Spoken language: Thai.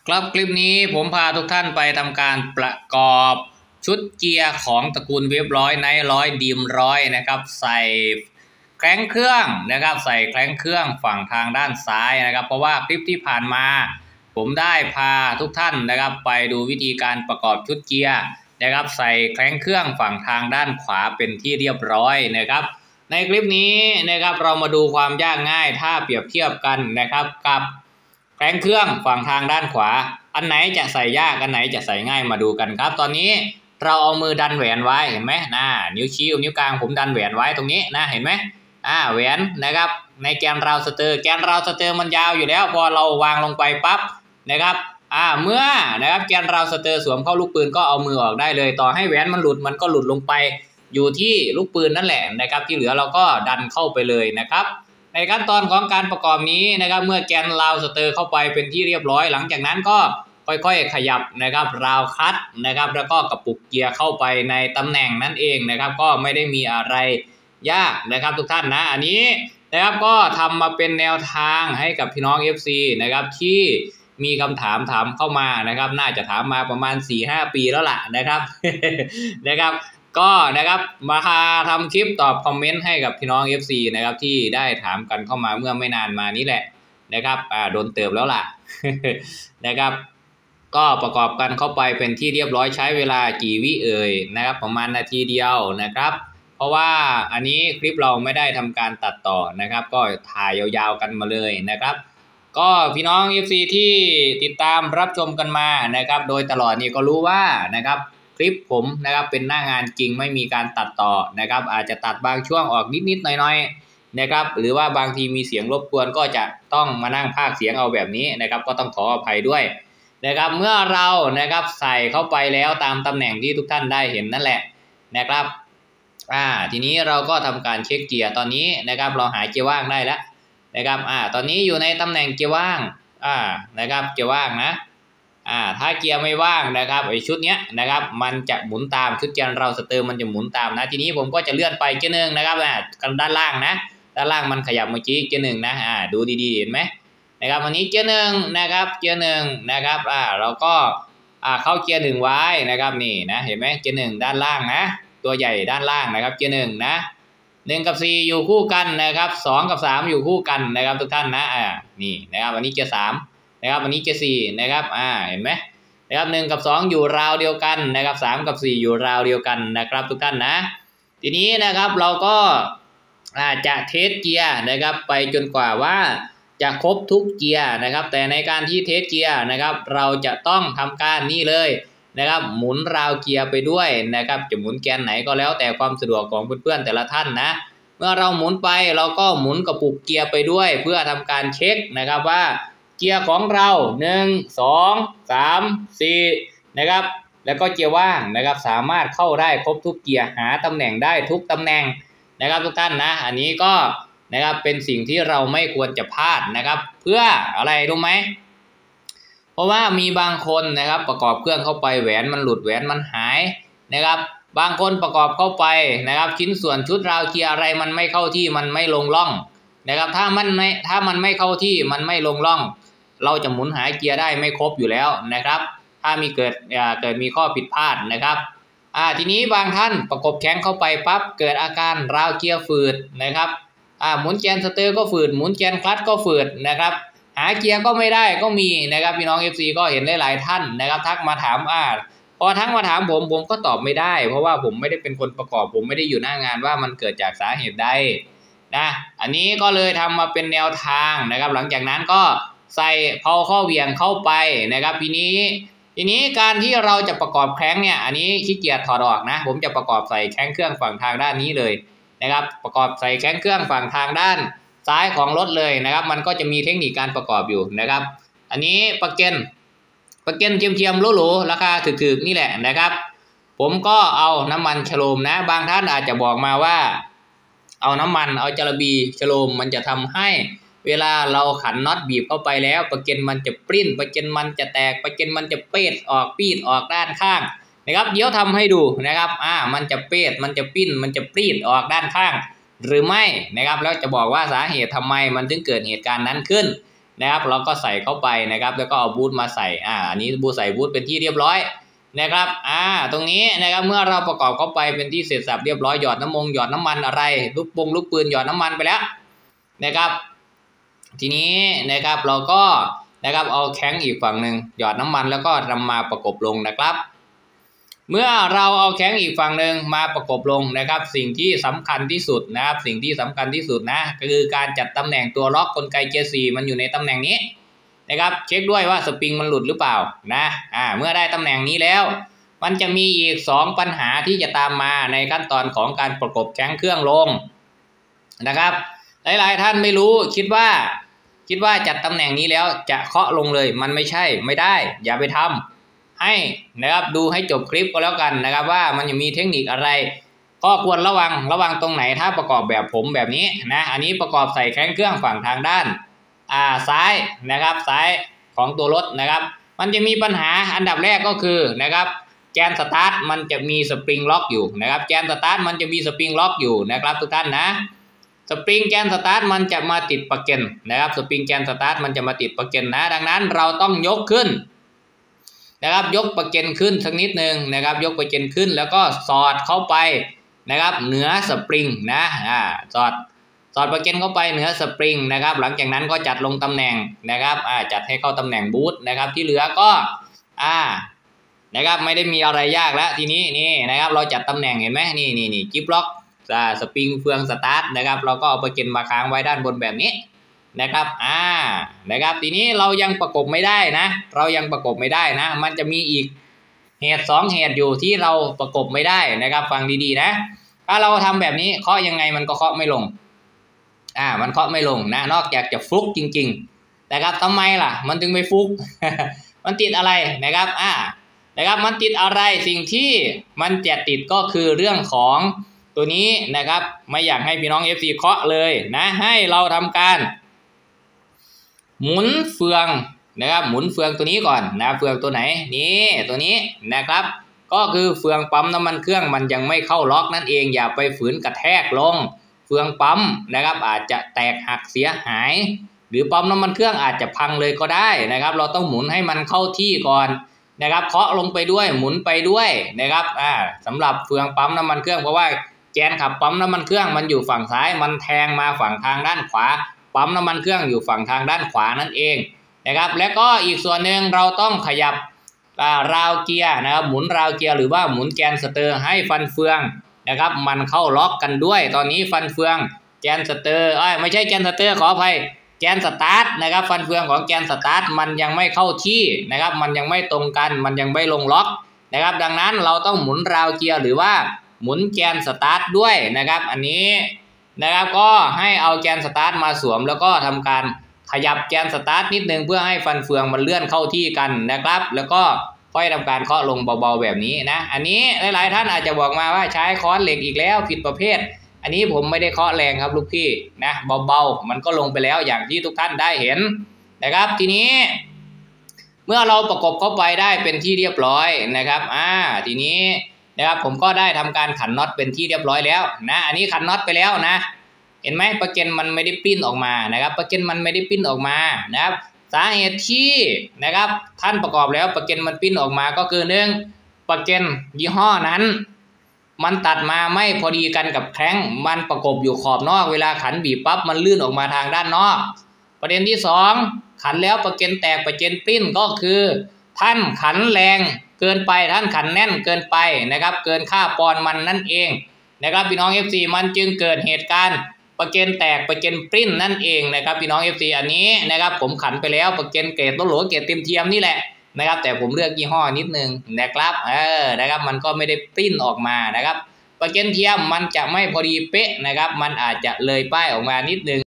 ครับคลิปนี้ผมพาทุกท่านไปทำการประกอบชุดเกียร์ของตระกูลเวฟร้อยไนท์ร้อยดีมร้อยนะครับใส่แคร้งเครื่องนะครับใส่แคร้งเครื่องฝั่งทางด้านซ้ายนะครับเพราะว่าคลิปที่ผ่านมาผมได้พาทุกท่านนะครับไปดูวิธีการประกอบชุดเกียร์นะครับใส่แคร้งเครื่องฝั่งทางด้านขวาเป็นที่เรียบร้อยนะครับในคลิปนี้นะครับเรามาดูความยากง่ายถ้าเปรียบเทียบกันนะครับกับแคร้งเครื่องฝั่งทางด้านขวาอันไหนจะใส่ยากอันไหนจะใส่ง่ายมาดูกันครับตอนนี้เราเอามือดันแหวนไว้เห็นไหมนิ้วชี้กับนิ้วกลางผมดันแหวนไว้ตรงนี้นะเห็นไหมแหวนนะครับในแกนราวสเตอร์มันยาวอยู่แล้วพอเราวางลงไปปั๊บนะครับเมื่อนะครับแกนราวสเตอร์สวมเข้าลูกปืนก็เอามือออกได้เลยต่อให้แหวนมันหลุดมันก็หลุดลงไปอยู่ที่ลูกปืนนั่นแหละนะครับที่เหลือเราก็ดันเข้าไปเลยนะครับในขั้นตอนของการประกอบนี้นะครับเมื่อแกนราวสเตอร์เข้าไปเป็นที่เรียบร้อยหลังจากนั้นก็ค่อยๆขยับนะครับราวคัดนะครับแล้วก็กระปุกเกียร์เข้าไปในตำแหน่งนั่นเองนะครับก็ไม่ได้มีอะไรยากนะครับทุกท่านนะอันนี้นะครับก็ทำมาเป็นแนวทางให้กับพี่น้อง FC นะครับที่มีคำถามเข้ามานะครับน่าจะถามมาประมาณ 4-5 ปีแล้วล่ะนะครับนะครับก็นะครับมาทำคลิปตอบคอมเมนต์ให้กับพี่น้อง FC นะครับที่ได้ถามกันเข้ามาเมื่อไม่นานมานี้แหละนะครับโดนเติบแล้วล่ะ นะครับก็ประกอบกันเข้าไปเป็นที่เรียบร้อยใช้เวลากี่วินะครับประมาณนาทีเดียวนะครับเพราะว่าอันนี้คลิปเราไม่ได้ทำการตัดต่อนะครับก็ถ่ายยาวๆกันมาเลยนะครับก็พี่น้อง FC ที่ติดตามรับชมกันมานะครับโดยตลอดนี่ก็รู้ว่านะครับคลิปผมนะครับเป็นหน้างานจริงไม่มีการตัดต่อนะครับอาจจะตัดบางช่วงออกนิดๆหน่อยๆนะครับหรือว่าบางทีมีเสียงรบกวนก็จะต้องมานั่งพากย์เสียงเอาแบบนี้นะครับก็ต้องขออภัยด้วยนะครับเมื่อเรานะครับใส่เข้าไปแล้วตามตำแหน่งที่ทุกท่านได้เห็นนั่นแหละนะครับทีนี้เราก็ทำการเช็คเกียร์ตอนนี้นะครับเราหาเกียร์ว่างได้แล้วนะครับตอนนี้อยู่ในตำแหน่งเกียร์ว่างนะครับเกียร์ว่างนะถ้าเกียร์ไม่ว่างนะครับไอชุดเนี้ยนะครับมันจะหมุนตามชุดเกียร์เราสเตอร์มันจะหมุนตามนะทีนี้ผมก็จะเลื่อนไปเกียร์หนึ่งนะครับกันด้านล่างนะด้านล่างมันขยับเมื่อกี้เกียร์หนึ่งนะดูดีๆเห็นไหมนะครับวันนี้เกียร์หนึ่งนะครับเกียร์หนึ่งนะครับเราก็เข้าเกียร์หนึ่งไว้นะครับนี่นะเห็นไหมเกียร์หนึ่งด้านล่างนะตัวใหญ่ด้านล่างนะครับเกียร์หนึ่งนะ1 กับ 4อยู่คู่กันนะครับ2 กับ 3อยู่คู่กันนะครับทุกท่านนะนี่นะครับวันนี้เกียร์3นะครับวันนี้เกียร์4นะครับเห็นไหมนะครับ1 กับ 2อยู่ราวเดียวกันนะครับ3 กับ 4อยู่ราวเดียวกันนะครับทุกท่านนะทีนี้นะครับเราก็จะเทสเกียร์นะครับไปจนกว่าว่าจะครบทุกเกียร์นะครับแต่ในการที่เทสเกียร์นะครับเราจะต้องทำการนี่เลยนะครับหมุนราวเกียร์ไปด้วยนะครับจะหมุนแกนไหนก็แล้วแต่ความสะดวกของเพื่อนๆแต่ละท่านนะเมื่อเราหมุนไปเราก็หมุนกระปุกเกียร์ไปด้วยเพื่อทำการเช็คนะครับว่าเกียร์ของเรา1 2 3 4นะครับแล้วก็เกียร์ว่างนะครับสามารถเข้าได้ครบทุกเกียร์หาตำแหน่งได้ทุกตำแหน่งนะครับทุกท่านนะอันนี้ก็นะครับเป็นสิ่งที่เราไม่ควรจะพลาดนะครับเพื่ออะไรรู้ไหมเพราะว่ามีบางคนนะครับประกอบเครื่องเข้าไปแหวนมันหลุดแหวนมันหายนะครับบางคนประกอบเข้าไปนะครับชิ้นส่วนชุดราวเกียร์อะไรมันไม่เข้าที่มันไม่ลงร่องนะครับถ้ามันไม่เข้าที่มันไม่ลงร่องเราจะหมุนหาเกียร์ได้ไม่ครบอยู่แล้วนะครับถ้ามีเกิดมีข้อผิดพลาดนะครับทีนี้บางท่านประกบแข้งเข้าไปปั๊บเกิดอาการราวเกียร์ฝืดนะครับหมุนแกนสเตอร์ก็ฝืดหมุนแกนคลัตช์ก็ฝืดนะครับหาเกียร์ก็ไม่ได้ก็มีนะครับพี่น้อง FC ก็เห็นหลายๆท่านนะครับทักมาถามพอทักมาถามผมก็ตอบไม่ได้เพราะว่าผมไม่ได้เป็นคนประกอบผมไม่ได้อยู่หน้างานว่ามันเกิดจากสาเหตุใดนะอันนี้ก็เลยทำมาเป็นแนวทางนะครับหลังจากนั้นก็ใส่ข้อเหวี่ยงเข้าไปนะครับทีนี้การที่เราจะประกอบแข้งเนี่ยอันนี้ขี้เกียจถอดออกนะผมจะประกอบใส่แข้งเครื่องฝั่งทางด้านนี้เลยนะครับประกอบใส่แข้งเครื่องฝั่งทางด้านซ้ายของรถเลยนะครับมันก็จะมีเทคนิคการประกอบอยู่นะครับอันนี้ปากเกนเทียมๆหรูๆราคาถูกๆนี่แหละนะครับผมก็เอาน้ำมันฉโลมนะบางท่านอาจจะบอกมาว่าเอาน้ำมันเอาจาระบีฉโลมมันจะทำให้เวลาเราขันน็อตบีบเข้าไปแล้วปากเกนมันจะปริ้นปากเกนมันจะแตกปากเกนมันจะเปิดออกปีดออกด้านข้างนะครับเดี๋ยวทำให้ดูนะครับมันจะเปิดมันจะปิ้นมันจะปรีดออกด้านข้างหรือไม่นะครับแล้วจะบอกว่าสาเหตุทำไมมันถึงเกิดเหตุการณ์นั้นขึ้นนะครับเราก็ใส่เข้าไปนะครับแล้วก็เอาบูทมาใส่อันนี้บูทใส่บูทเป็นที่เรียบร้อยนะครับตรงนี้นะครับเมื่อเราประกอบเข้าไปเป็นที่เสร็จสับเรียบร้อยหยอดน้ำมันอะไรลูกปืนหยอดน้ำมันไปแล้วนะครับทีนี้นะครับเราก็นะครับเอาแข้งอีกฝั่งหนึ่งหยอดน้ำมันแล้วก็นำมาประกบลงนะครับเมื่อเราเอาแข้งอีกฝั่งหนึ่งมาประกบลงนะครับสิ่งที่สำคัญที่สุดนะครับสิ่งที่สำคัญที่สุดนะก็คือการจัดตำแหน่งตัวล็อกกลไกเกียร์4มันอยู่ในตำแหน่งนี้นะครับเช็คด้วยว่าสปริงมันหลุดหรือเปล่านะเมื่อได้ตำแหน่งนี้แล้วมันจะมีอีก2ปัญหาที่จะตามมาในขั้นตอนของการประกบแข้งเครื่องลงนะครับหลายๆท่านไม่รู้คิดว่าจัดตำแหน่งนี้แล้วจะเคาะลงเลยมันไม่ใช่ไม่ได้อย่าไปทำให้นะครับดูให้จบคลิปก็แล้วกันนะครับว่ามันจะมีเทคนิคอะไรก็ควรระวังตรงไหนถ้าประกอบแบบผมแบบนี้นะอันนี้ประกอบใส่แข้งเครื่องฝั่งทางด้านซ้ายนะครับซ้ายของตัวรถนะครับมันจะมีปัญหาอันดับแรกก็คือนะครับแกนสตาร์ทมันจะมีสปริงล็อกอยู่นะครับแกนสตาร์ทมันจะมีสปริงล็อกอยู่นะครับทุกท่านนะสปริงแกนสตาร์ทมันจะมาติดประเก็นนะครับสปริงแกนสตาร์ทมันจะมาติดประเก็นนะดังนั้นเราต้องยกขึ้นนะครับยกประเก็นขึ้นสักนิดนึงนะครับยกประเก็นขึ้นแล้วก็สอดเข้าไปนะครับเหนือสปริงนะสอดประเก็นเข้าไปเหนือสปริงนะครับหลังจากนั้นก็จัดลงตำแหน่งนะครับจัดให้เข้าตำแหน่งบูทนะครับที่เหลือก็นะครับไม่ได้มีอะไรยากแล้วทีนี้นี่นะครับเราจัดตำแหน่งเห็นไหมนี่จิ๊บล็อกสปริงเฟืองสตาร์ทนะครับเราก็เอาประเก็นมาค้างไว้ด้านบนแบบนี้นะครับนะครับทีนี้เรายังประกบไม่ได้นะมันจะมีอีกเหตุ2เหตุอยู่ที่เราประกบไม่ได้นะครับฟังดีๆนะถ้าเราทำแบบนี้เคาะยังไงมันก็เคาะไม่ลงมันเคาะไม่ลงนะนอกจากจะฟลุกจริงๆนะครับทำไมล่ะมันถึงไม่ฟลุก มันติดอะไรนะครับนะครับมันติดอะไรสิ่งที่มันจะติดก็คือเรื่องของตัวนี้นะครับไม่อยากให้พี่น้อง FC เคาะเลยนะให้เราทำการหมุนเฟืองนะครับหมุนเฟืองตัวนี้ก่อนนะเฟืองตัวไหนนี่ตัวนี้นะครับก็คือเฟืองปั๊มน้ำมันเครื่องมันยังไม่เข้าล็อกนั่นเองอย่าไปฝืนกระแทกลงเฟืองปั๊มนะครับอาจจะแตกหักเสียหายหรือปั๊มน้ำมันเครื่องอาจจะพังเลยก็ได้นะครับเราต้องหมุนให้มันเข้าที่ก่อนนะครับเคาะลงไปด้วยหมุนไปด้วยนะครับสำหรับเฟืองปั๊มน้ำมันเครื่องเพราะว่าแกนขับปั๊มน้ำมันเครื่องมันอยู่ฝั่งซ้ายมันแทงมาฝั่งทางด้านขวาปั๊มน้ำมันเครื่องอยู่ฝั่งทางด้านขวานั่นเองนะครับและก็อีกส่วนหนึ่งเราต้องขยับราวเกียร์นะครับหมุนราวเกียร์หรือว่าหมุนแกนสเตอร์ให้ฟันเฟืองนะครับมันเข้าล็อกกันด้วยตอนนี้ฟันเฟืองแกนสเตอร์ไม่ใช่แกนสเตอร์ขออภัยแกนสตาร์ทนะครับฟันเฟืองของแกนสตาร์ทมันยังไม่เข้าที่นะครับมันยังไม่ตรงกันมันยังไม่ลงล็อกนะครับดังนั้นเราต้องหมุนราวเกียร์หรือว่าหมุนแกนสตาร์ทด้วยนะครับอันนี้นะครับก็ให้เอาแกนสตาร์ทมาสวมแล้วก็ทำการขยับแกนสตาร์ทนิดนึงเพื่อให้ฟันเฟืองมันเลื่อนเข้าที่กันนะครับแล้วก็ค่อยทำการเคาะลงเบาๆแบบนี้นะอันนี้หลายๆท่านอาจจะบอกมาว่าใช้ค้อนเหล็กอีกแล้วผิดประเภทอันนี้ผมไม่ได้เคาะแรงครับลูกพี่นะเบาๆมันก็ลงไปแล้วอย่างที่ทุกท่านได้เห็นนะครับทีนี้เมื่อเราประกบเข้าไปได้เป็นที่เรียบร้อยนะครับทีนี้นะครับผมก็ได้ทำการขันน็อตเป็นที่เรียบร้อยแล้วนะอันนี้ขันน็อตไปแล้วนะเห็นไหมประเก็นมันไม่ได้ปิ้นออกมานะครับประเก็นมันไม่ได้ปิ้นออกมานะครับสาเหตุที่นะครับท่านประกอบแล้วประเก็นมันปิ้นออกมาก็คือ1ประเก็นยี่ห้อนั้นมันตัดมาไม่พอดีกันกับแข้งมันประกบอยู่ขอบนอกเวลาขันบีบปั๊บมันลื่นออกมาทางด้านนอกประเด็นที่2ขันแล้วประเก็นแตกประเก็นปิ้นก็คือท่านขันแรงเกินไปท่านขันแน่นเกินไปนะครับเกินค่าปอนด์มันนั่นเองนะครับพี่น้อง FC มันจึงเกิดเหตุการณ์ประเก็นแตกประเก็นปริ้นนั่นเองนะครับพี่น้อง FC อันนี้นะครับผมขันไปแล้วประเก็นเกรดโลโหลเกรดเทียมนี่แหละนะครับแต่ผมเลือกยี่ห้อนิดนึงนะครับนะครับมันก็ไม่ได้ปริ้นออกมานะครับประเก็นเทียมมันจะไม่พอดีเป๊ะนะครับมันอาจจะเลยป้ายออกมานิดนึง